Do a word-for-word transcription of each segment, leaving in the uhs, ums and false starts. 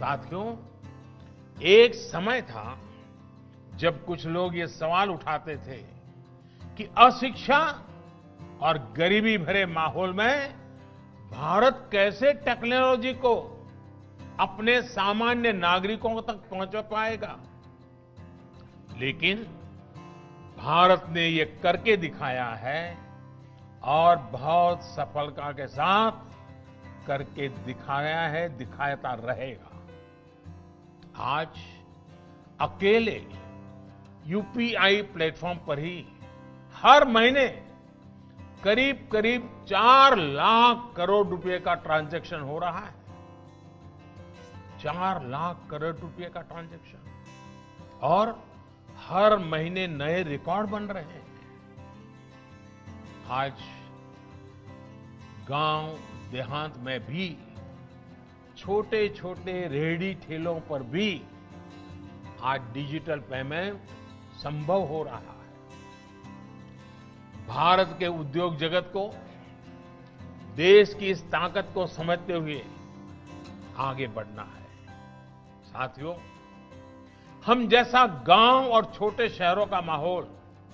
साथियों, एक समय था जब कुछ लोग ये सवाल उठाते थे कि अशिक्षा और गरीबी भरे माहौल में भारत कैसे टेक्नोलॉजी को अपने सामान्य नागरिकों तक पहुंचा पाएगा। लेकिन भारत ने ये करके दिखाया है और बहुत सफलता के साथ करके दिखाया है, दिखाता रहेगा। आज अकेले यूपीआई प्लेटफॉर्म पर ही हर महीने करीब करीब चार लाख करोड़ रुपए का ट्रांजैक्शन हो रहा है। चार लाख करोड़ रुपए का ट्रांजैक्शन और हर महीने नए रिकॉर्ड बन रहे हैं। आज गांव देहात में भी छोटे छोटे रेहड़ी ठेलों पर भी आज डिजिटल पेमेंट संभव हो रहा है। भारत के उद्योग जगत को देश की इस ताकत को समझते हुए आगे बढ़ना है। साथियों, हम जैसा गांव और छोटे शहरों का माहौल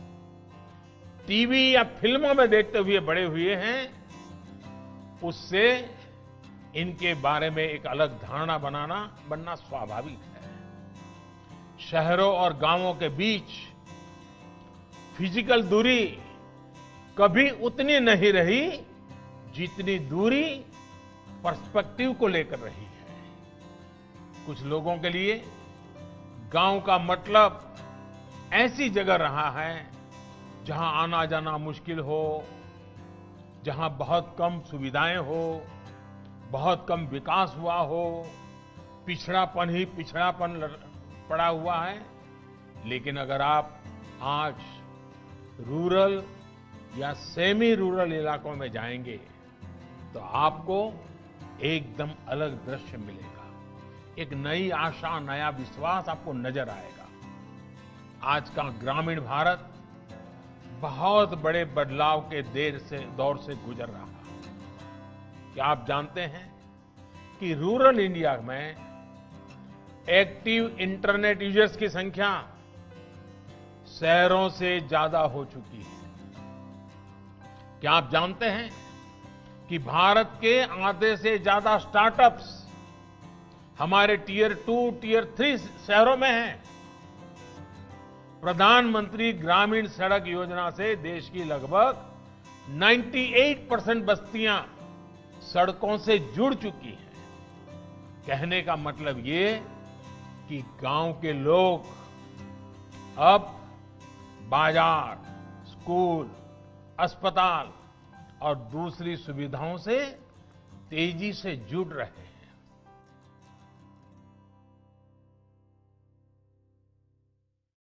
टीवी या फिल्मों में देखते हुए बड़े हुए हैं, उससे इनके बारे में एक अलग धारणा बनाना बनना स्वाभाविक है। शहरों और गांवों के बीच फिजिकल दूरी कभी उतनी नहीं रही जितनी दूरी पर्सपेक्टिव को लेकर रही है। कुछ लोगों के लिए गांव का मतलब ऐसी जगह रहा है जहां आना जाना मुश्किल हो, जहां बहुत कम सुविधाएं हो, बहुत कम विकास हुआ हो, पिछड़ापन ही पिछड़ापन पड़ा हुआ है। लेकिन अगर आप आज रूरल या सेमी रूरल इलाकों में जाएंगे तो आपको एकदम अलग दृश्य मिलेगा। एक नई आशा, नया विश्वास आपको नजर आएगा। आज का ग्रामीण भारत बहुत बड़े बदलाव के देर से दौर से गुजर रहा है। क्या आप जानते हैं कि रूरल इंडिया में एक्टिव इंटरनेट यूजर्स की संख्या शहरों से ज्यादा हो चुकी है। क्या आप जानते हैं कि भारत के आधे से ज्यादा स्टार्टअप्स हमारे टीयर टू, टीयर थ्री शहरों में हैं। प्रधानमंत्री ग्रामीण सड़क योजना से देश की लगभग अट्ठानवे परसेंट बस्तियां सड़कों से जुड़ चुकी हैं। कहने का मतलब ये कि गांव के लोग अब बाजार, स्कूल, अस्पताल और दूसरी सुविधाओं से तेजी से जुड़ रहे हैं।